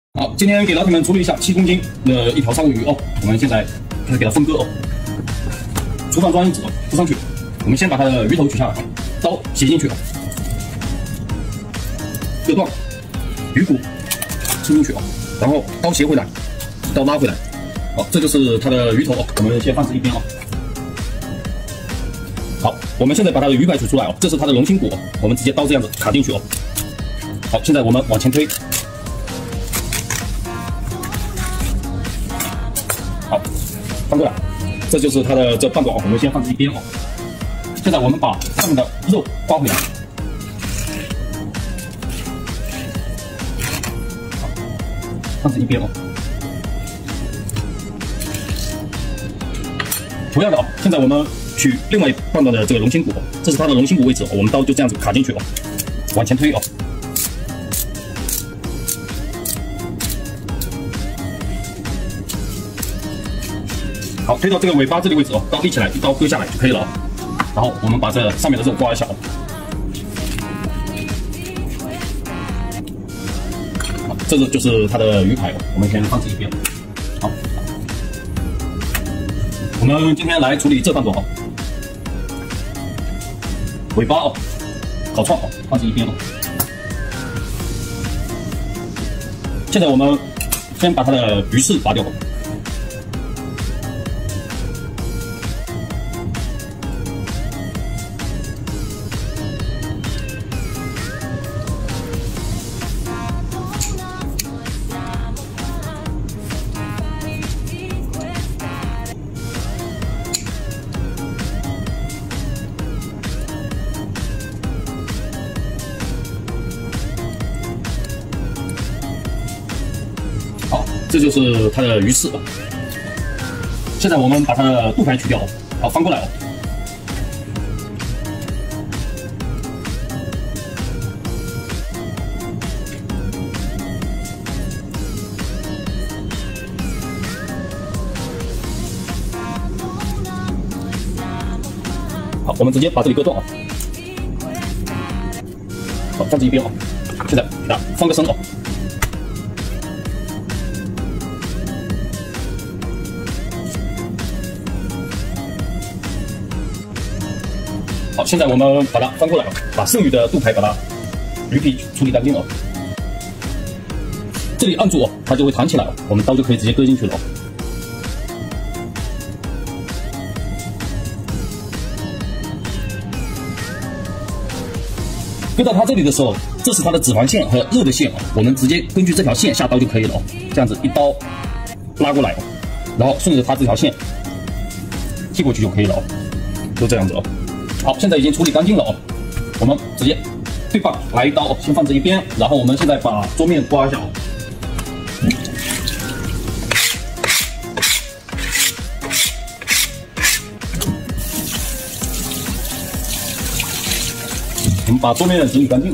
好，今天给老铁们处理一下7公斤的一条沙锅鱼哦。我们现在开始给它分割哦，厨房专用纸哦铺上去。我们先把它的鱼头取下来，刀斜进去哦，割断，鱼骨伸进去哦，然后刀斜回来，刀拉回来。好，这就是它的鱼头哦，我们先放置一边哦。好，我们现在把它的鱼排取出来哦，这是它的龙心骨哦，我们直接刀这样子卡进去哦。好，现在我们往前推。 好，翻过来，这就是它的这半管哦，我们先放置一边哦。现在我们把上面的肉刮回来，好，放置一边哦。同样的哦，现在我们取另外一半段的这个龙心骨哦，这是它的龙心骨位置哦，我们刀就这样子卡进去哦，往前推哦。 好，推到这个尾巴这里位置哦，刀立起来，一刀割下来就可以了哦。然后我们把这上面的肉刮一下哦。好，这个就是它的鱼排哦，我们先放置一边。好，我们今天来处理这半段哦，尾巴哦，烤串哦，放置一边哦。现在我们先把它的鱼刺拔掉哦。 好，这就是它的鱼刺哦。现在我们把它的肚排取掉哦，好，翻过来哦。好，我们直接把这里割断哦。好，放置一边哦。现在给它翻个身哦。 好，现在我们把它翻过来哦，把剩余的肚排把它鱼皮处理干净哦。这里按住哦，它就会弹起来哦，我们刀就可以直接割进去了哦。割到它这里的时候，这是它的脂肪线和肉的线哦，我们直接根据这条线下刀就可以了哦。这样子一刀拉过来哦，然后顺着它这条线踢过去就可以了哦，就这样子哦。 好，现在已经处理干净了哦，我们直接对半来一刀哦，先放置一边，然后我们现在把桌面刮一下哦。我们把桌面整理干净。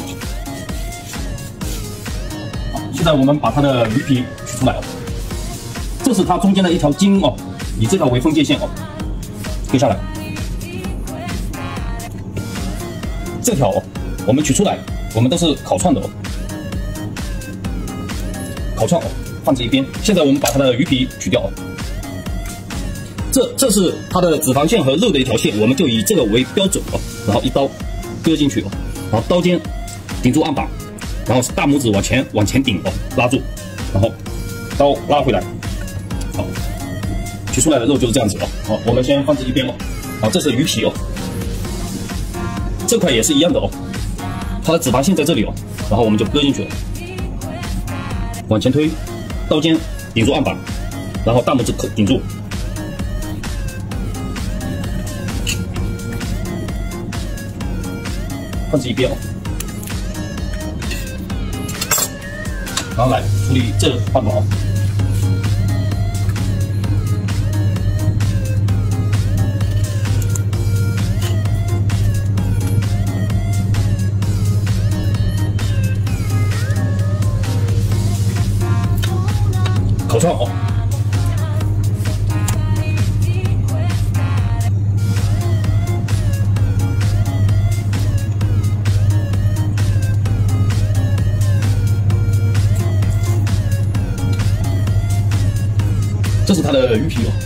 好，现在我们把它的鱼皮取出来哦，这是它中间的一条筋哦，以这条为分界线哦，割下来。 这条哦，我们取出来，我们都是烤串的哦，烤串哦，放置一边。现在我们把它的鱼皮取掉哦，这是它的脂肪线和肉的一条线，我们就以这个为标准哦，然后一刀割进去哦，然后刀尖顶住案板，然后大拇指往前顶哦，拉住，然后刀拉回来，好，取出来的肉就是这样子哦。好，我们先放置一边哦，好，这是鱼皮哦。 这块也是一样的哦，它的脂肪线在这里哦，然后我们就割进去了，往前推，刀尖顶住案板，然后大拇指顶住，放置一边哦，然后来处理这半段哦。 烤串哦， 这是它的鱼皮哦。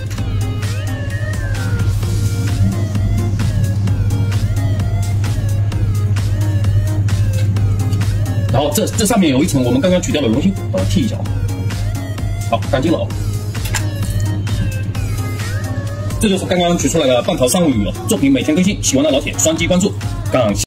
然后这上面有一层我们刚刚取掉的龙芯，把它剔一下，好，干净了哦。这就是刚刚取出来的半条三文鱼哦，作品每天更新，喜欢的老铁双击关注，感谢。